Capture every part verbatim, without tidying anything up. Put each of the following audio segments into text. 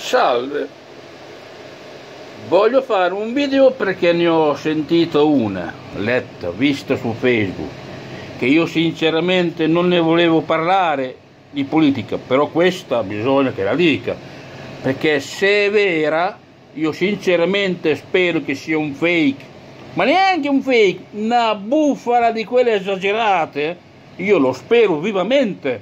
Salve, voglio fare un video perché ne ho sentito una, letta, vista su Facebook, che io sinceramente non ne volevo parlare di politica, però questa bisogna che la dica, perché se è vera, io sinceramente spero che sia un fake, ma neanche un fake, una bufala di quelle esagerate, io lo spero vivamente.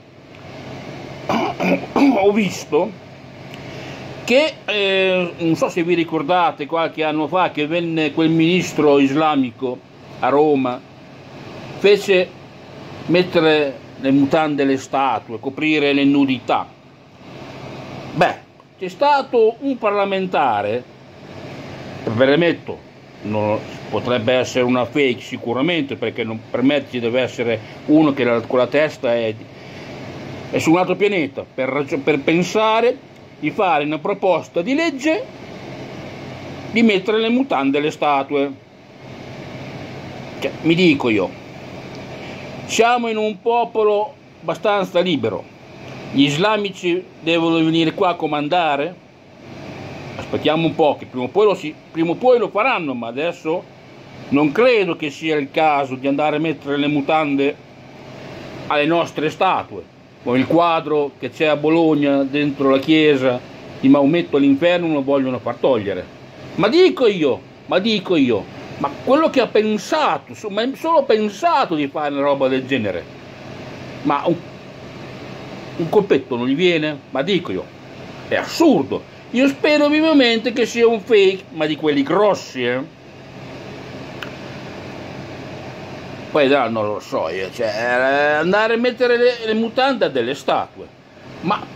Ho visto che, eh, non so se vi ricordate, qualche anno fa che venne quel ministro islamico a Roma, fece mettere le mutande alle statue, coprire le nudità. Beh, c'è stato un parlamentare, premetto, non, potrebbe essere una fake sicuramente, perché non, per me ci deve essere uno che la, con la testa è, è su un altro pianeta, per, per pensare di fare una proposta di legge di mettere le mutande alle statue. Cioè, mi dico io, siamo in un popolo abbastanza libero, gli islamici devono venire qua a comandare? Aspettiamo un po', che prima o poi lo, si, prima o poi lo faranno, ma adesso non credo che sia il caso di andare a mettere le mutande alle nostre statue, con il quadro che c'è a Bologna dentro la chiesa di Maometto all'inferno lo vogliono far togliere. Ma dico io, ma dico io, ma quello che ha pensato, ma solo pensato di fare una roba del genere, ma un, un colpetto non gli viene? Ma dico io, è assurdo. Io spero vivamente che sia un fake, ma di quelli grossi, eh. Poi no, non lo so io, cioè, andare a mettere le, le mutande a delle statue, ma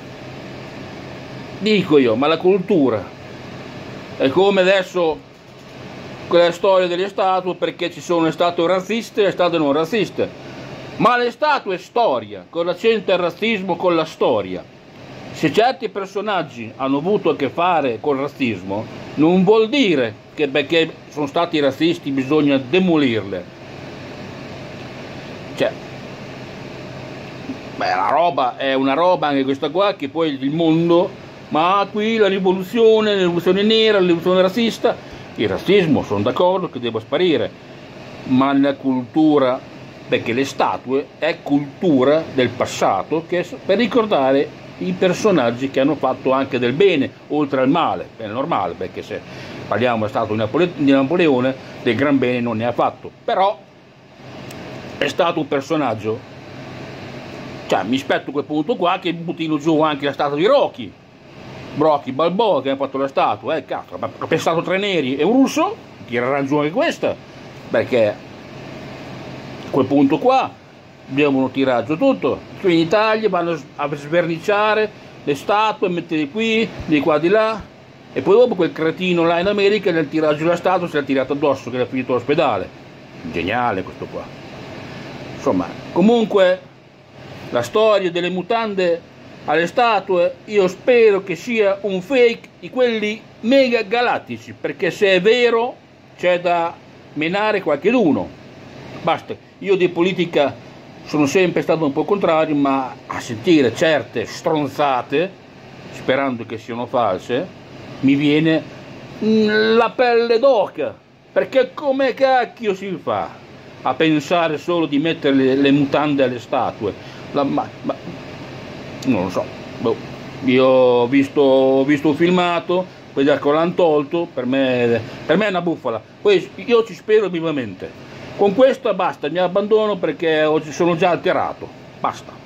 dico io, ma la cultura è come adesso quella storia delle statue, perché ci sono le statue razziste e le statue non razziste, ma le statue è storia, cosa c'entra il razzismo con la storia? Se certi personaggi hanno avuto a che fare col razzismo, non vuol dire che perché sono stati razzisti bisogna demolirle. Cioè, beh, la roba è una roba anche questa qua, che poi il mondo, ma qui la rivoluzione, la rivoluzione nera, la rivoluzione razzista, il razzismo sono d'accordo che deve sparire, ma la cultura, perché le statue è cultura del passato, che è per ricordare i personaggi che hanno fatto anche del bene, oltre al male, è normale, perché se parliamo della statua di Napoleone, del gran bene non ne ha fatto, però è stato un personaggio, cioè mi aspetto a quel punto qua che buttino giù anche la statua di Rocky, Rocky Balboa che ha fatto la statua, eh cazzo, ha pensato tre neri e un russo, tireranno giù anche questa, perché a quel punto qua devono tirare giù tutto. Qui in Italia vanno a sverniciare le statue, mettere qui, di qua di là, e poi dopo quel cretino là in America nel tirare giù la statua si è tirato addosso che era finito all'ospedale. Geniale questo qua. Insomma, comunque la storia delle mutande alle statue io spero che sia un fake di quelli mega galattici, perché se è vero c'è da menare qualcheduno. Basta, io di politica sono sempre stato un po' contrario, ma a sentire certe stronzate, sperando che siano false, mi viene la pelle d'oca, perché come cacchio si fa a pensare solo di mettere le, le mutande alle statue? La, ma, ma, non lo so, boh. Io ho visto, ho visto un filmato, poi da che l'hanno tolto, per me, per me è una bufala. Poi io ci spero vivamente. Con questo basta, mi abbandono perché oggi sono già alterato, basta.